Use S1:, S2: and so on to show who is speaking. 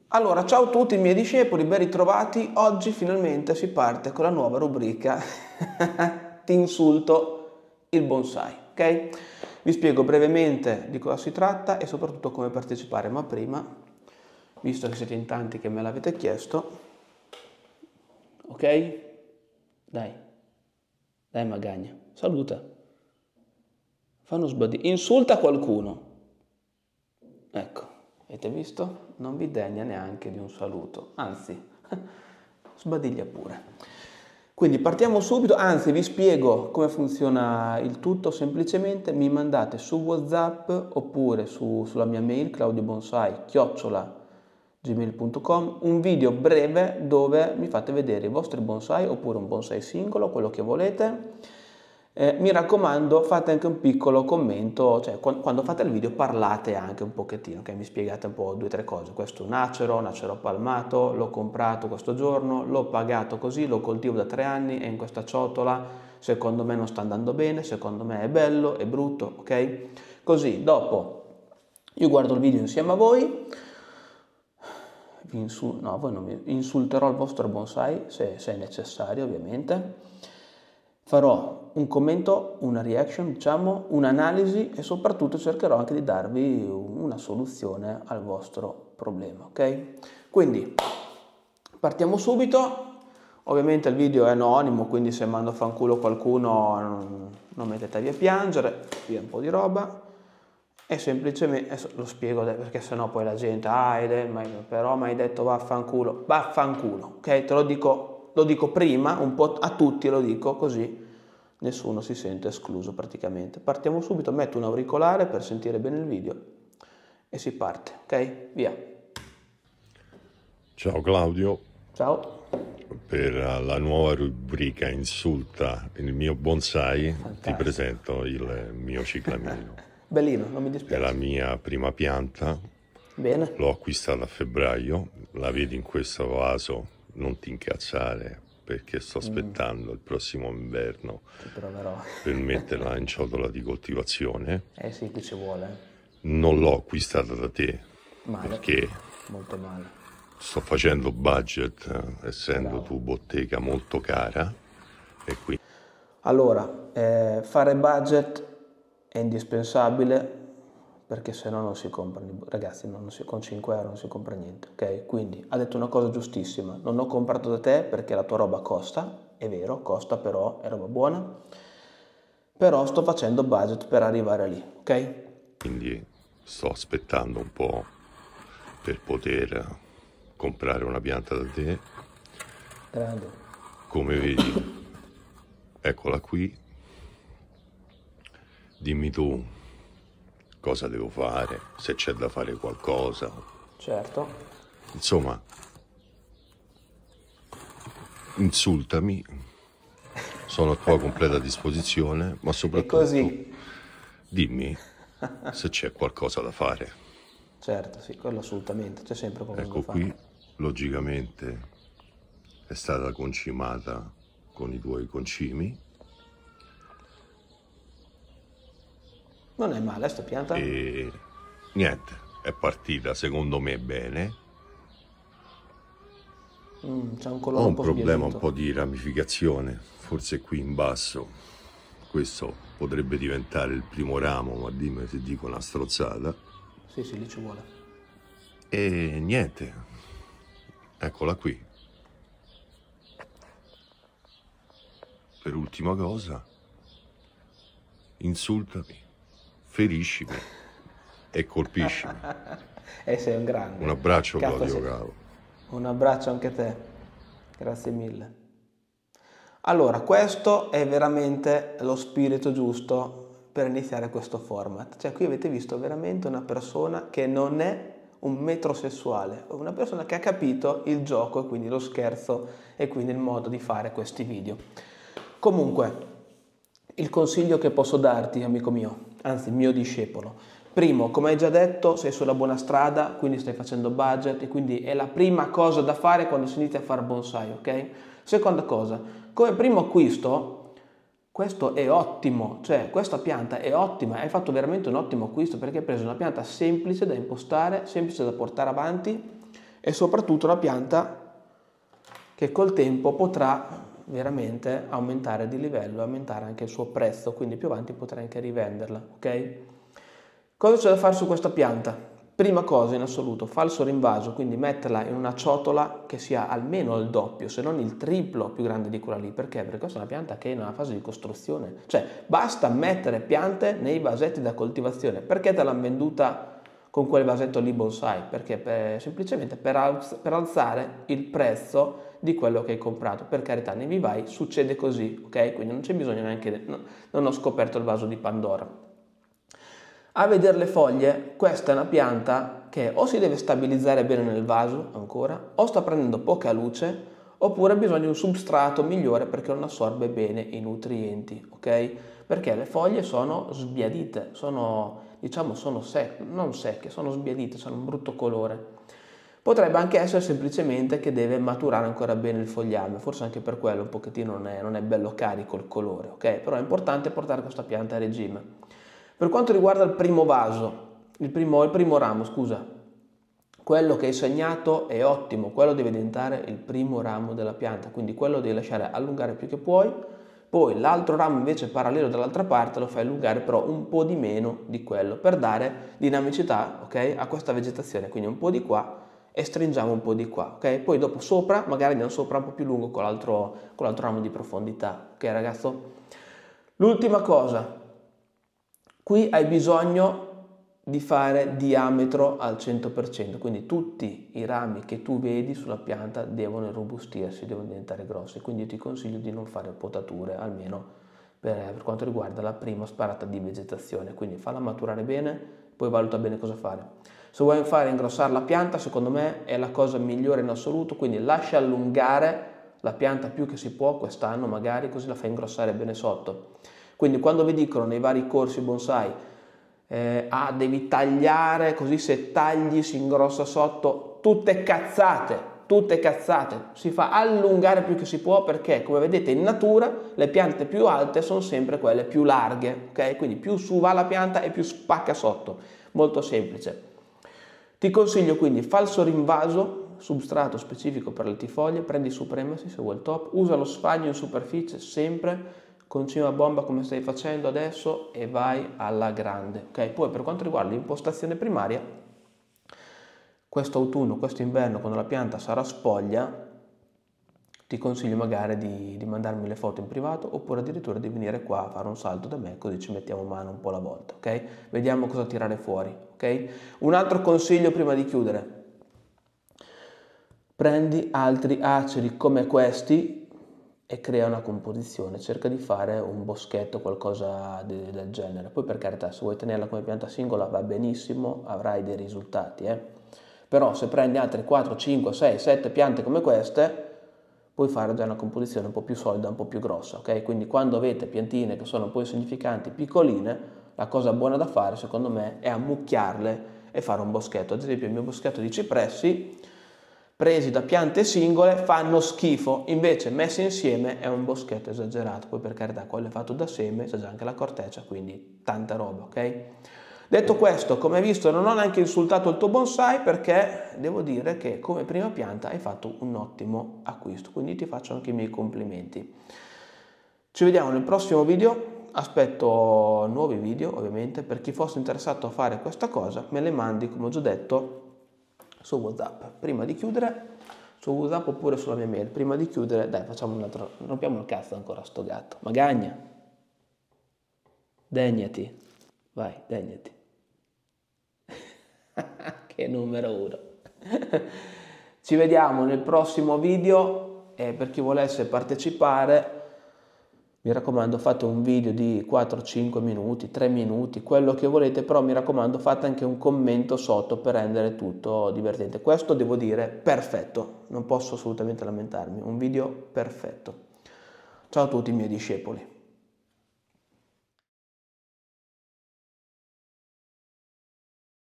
S1: Allora, ciao a tutti i miei discepoli, ben ritrovati. Oggi finalmente si parte con la nuova rubrica Ti insulto il bonsai, ok? Vi spiego brevemente di cosa si tratta e soprattutto come partecipare, ma prima, visto che siete in tanti che me l'avete chiesto, ok? Dai Magagna, saluta, fa uno sbadino, insulta qualcuno. Ecco, avete visto? Non vi degna neanche di un saluto, anzi, sbadiglia pure. Quindi partiamo subito, anzi vi spiego come funziona il tutto, semplicemente mi mandate su WhatsApp oppure sulla mia mail claudiobonsai@gmail.com un video breve dove mi fate vedere i vostri bonsai oppure un bonsai singolo, quello che volete. Mi raccomando, fate anche un piccolo commento, cioè quando fate il video parlate anche un pochettino, che mi spiegate un po' 2 o 3 cose. Questo è un acero palmato, l'ho comprato questo giorno, l'ho pagato così, lo coltivo da 3 anni, è in questa ciotola, secondo me non sta andando bene, secondo me è bello, è brutto, ok? Così, dopo, io guardo il video insieme a voi, voi non mi insulterò il vostro bonsai, se è necessario ovviamente. Farò un commento, una reaction, diciamo, un'analisi e soprattutto cercherò anche di darvi una soluzione al vostro problema, ok? Quindi partiamo subito. Ovviamente il video è anonimo, quindi se mando a fanculo qualcuno non mettetevi a piangere, via un po' di roba. E semplicemente, lo spiego perché sennò poi la gente, però mi hai detto vaffanculo, ok? Te lo dico prima, un po' a tutti lo dico così nessuno si sente escluso praticamente. Partiamo subito, metto un auricolare per sentire bene il video e si parte, ok? Via.
S2: Ciao Claudio.
S1: Ciao.
S2: Per la nuova rubrica Insulta il mio bonsai. Fantastico. Ti presento il mio ciclamino.
S1: Bellino, non mi dispiace.
S2: È la mia prima pianta.
S1: Bene.
S2: L'ho acquistata a febbraio, la vedi in questo vaso, non ti incazzare perché sto aspettando il prossimo inverno per metterla in ciotola di coltivazione.
S1: Sì, qui ci vuole.
S2: Non l'ho acquistata da te perché
S1: molto male.
S2: Sto facendo budget, essendo tu bottega molto cara e qui.
S1: Allora, fare budget è indispensabile perché se no non si comprano, ragazzi, con 5 euro non si compra niente, ok? Quindi ha detto una cosa giustissima, non ho comprato da te perché la tua roba costa, è vero, costa però, è roba buona, però sto facendo budget per arrivare lì, ok?
S2: Quindi sto aspettando un po' per poter comprare una pianta da te.
S1: Grande.
S2: Come vedi, eccola qui. Dimmi tu cosa devo fare, se c'è da fare qualcosa.
S1: Certo.
S2: Insomma, insultami, sono a tua completa disposizione, ma soprattutto dimmi se c'è qualcosa da fare.
S1: Certo, sì, quello assolutamente, c'è sempre qualcosa da fare.
S2: Ecco qui, logicamente, è stata concimata con i tuoi concimi.
S1: Non è male sta pianta?
S2: E niente, è partita secondo me bene.
S1: C'è un colore
S2: Ho
S1: un
S2: un problema,
S1: sbiadito.
S2: un po' di ramificazione, forse qui in basso. Questo potrebbe diventare il primo ramo, ma dimmi se dico una strozzata.
S1: Sì, lì ci vuole.
S2: E niente, eccola qui. Per ultima cosa, insultami, feriscimi e colpiscimi.
S1: Sei un grande.
S2: Un abbraccio, Claudio Cavo.
S1: Un abbraccio anche a te. Grazie mille. Allora, questo è veramente lo spirito giusto per iniziare questo format. Cioè, qui avete visto veramente una persona che non è un metrosessuale, una persona che ha capito il gioco e quindi lo scherzo e quindi il modo di fare questi video. Comunque, il consiglio che posso darti, amico mio, anzi mio discepolo, primo, come hai già detto, sei sulla buona strada, quindi stai facendo budget e quindi è la prima cosa da fare quando si inizia a fare bonsai, ok? Seconda cosa, come primo acquisto, questo è ottimo, cioè questa pianta è ottima, hai fatto veramente un ottimo acquisto perché hai preso una pianta semplice da impostare, semplice da portare avanti, e soprattutto una pianta che col tempo potrà veramente aumentare di livello, aumentare anche il suo prezzo, quindi più avanti potrai anche rivenderla, ok? Cosa c'è da fare su questa pianta? Prima cosa in assoluto, falso rinvaso, quindi metterla in una ciotola che sia almeno il doppio, se non il triplo più grande di quella lì. Perché? Perché questa è una pianta che è in una fase di costruzione. Cioè, basta mettere piante nei vasetti da coltivazione. Perché te l'hanno venduta con quel vasetto lì bonsai? Perché semplicemente per alzare il prezzo di quello che hai comprato. Per carità, nei vivai succede così, ok? Quindi non c'è bisogno neanche, non ho scoperto il vaso di Pandora. A vedere le foglie, questa è una pianta che o si deve stabilizzare bene nel vaso ancora, o sta prendendo poca luce, oppure ha bisogno di un substrato migliore perché non assorbe bene i nutrienti, ok? Perché le foglie sono sbiadite, sono non secche, sono sbiadite, hanno un brutto colore. Potrebbe anche essere semplicemente che deve maturare ancora bene il fogliame, forse anche per quello un pochettino non è bello carico il colore, ok? Però è importante portare questa pianta a regime. Per quanto riguarda il primo vaso, il primo ramo, scusa, quello che hai segnato è ottimo, quello deve diventare il primo ramo della pianta, quindi quello devi lasciare allungare più che puoi, poi l'altro ramo invece parallelo dall'altra parte lo fai allungare però un po' di meno di quello, per dare dinamicità, ok, a questa vegetazione, quindi un po' di qua e stringiamo un po' di qua, ok? Poi dopo sopra, magari andiamo sopra un po' più lungo con l'altro ramo di profondità, ok ragazzo? L'ultima cosa, qui hai bisogno di fare diametro al 100%, quindi tutti i rami che tu vedi sulla pianta devono irrobustirsi, devono diventare grossi, quindi io ti consiglio di non fare potature, almeno per quanto riguarda la prima sparata di vegetazione, quindi falla maturare bene, poi valuta bene cosa fare. Se vuoi fare ingrossare la pianta, secondo me è la cosa migliore in assoluto, quindi lascia allungare la pianta più che si può quest'anno magari, così la fai ingrossare bene sotto. Quindi quando vi dicono nei vari corsi bonsai devi tagliare, così se tagli si ingrossa sotto, tutte cazzate, si fa allungare più che si può perché come vedete in natura le piante più alte sono sempre quelle più larghe, ok? Quindi più su va la pianta e più spacca sotto, molto semplice. Ti consiglio quindi falso rinvaso, substrato specifico per le tifoglie, prendi Supremacy se vuoi il top, usa lo sfagno in superficie sempre, continua a bomba come stai facendo adesso e vai alla grande, ok? Poi per quanto riguarda l'impostazione primaria, questo autunno, questo inverno, quando la pianta sarà spoglia, ti consiglio magari di mandarmi le foto in privato oppure addirittura di venire qua a fare un salto da me, così ci mettiamo mano un po' alla volta, ok? Vediamo cosa tirare fuori, ok? Un altro consiglio prima di chiudere: prendi altri aceri come questi e crea una composizione, cerca di fare un boschetto, qualcosa del genere. Poi per carità, se vuoi tenerla come pianta singola va benissimo, avrai dei risultati, Però se prendi altre 4, 5, 6, 7 piante come queste, puoi fare già una composizione un po' più solida, un po' più grossa, ok? Quindi quando avete piantine che sono un po' insignificanti, piccoline, la cosa buona da fare secondo me è ammucchiarle e fare un boschetto. Ad esempio il mio boschetto di cipressi, presi da piante singole, fanno schifo, invece messi insieme è un boschetto esagerato. Poi per carità quello è fatto da seme, c'è già anche la corteccia, quindi tanta roba, ok? Detto questo, come hai visto non ho neanche insultato il tuo bonsai perché devo dire che come prima pianta hai fatto un ottimo acquisto, quindi ti faccio anche i miei complimenti. Ci vediamo nel prossimo video. Aspetto nuovi video ovviamente, per chi fosse interessato a fare questa cosa me le mandi come ho già detto su WhatsApp prima di chiudere, su WhatsApp oppure sulla mia mail. Prima di chiudere dai facciamo un altro, rompiamo il cazzo ancora a sto gatto, magagna, degnati, vai degnati. Che numero uno. Ci vediamo nel prossimo video e per chi volesse partecipare mi raccomando fate un video di 4-5 minuti, 3 minuti, quello che volete, però mi raccomando fate anche un commento sotto per rendere tutto divertente. Questo devo dire perfetto, non posso assolutamente lamentarmi, un video perfetto. Ciao a tutti i miei discepoli.